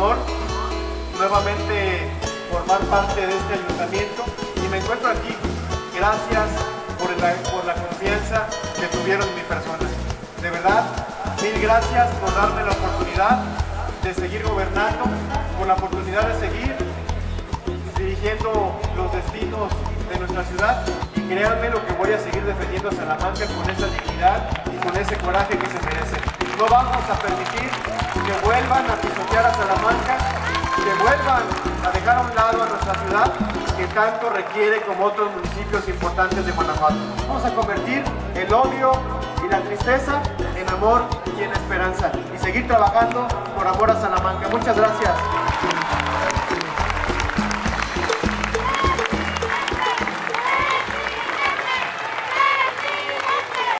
honor nuevamente formar parte de este ayuntamiento y me encuentro aquí gracias por la confianza que tuvieron en mi persona. De verdad, mil gracias por darme la oportunidad de seguir gobernando, por la oportunidad de seguir dirigiendo los destinos de nuestra ciudad y créanme lo que voy a seguir defendiendo a Salamanca con esa dignidad y con ese coraje que se merece. No vamos a permitir que vuelvan a pisotear a Salamanca, que vuelvan a dejar a un lado a nuestra ciudad que tanto requiere como otros municipios importantes de Guanajuato. Vamos a convertir el odio y la tristeza en amor y en esperanza y seguir trabajando por amor a Salamanca. Muchas gracias.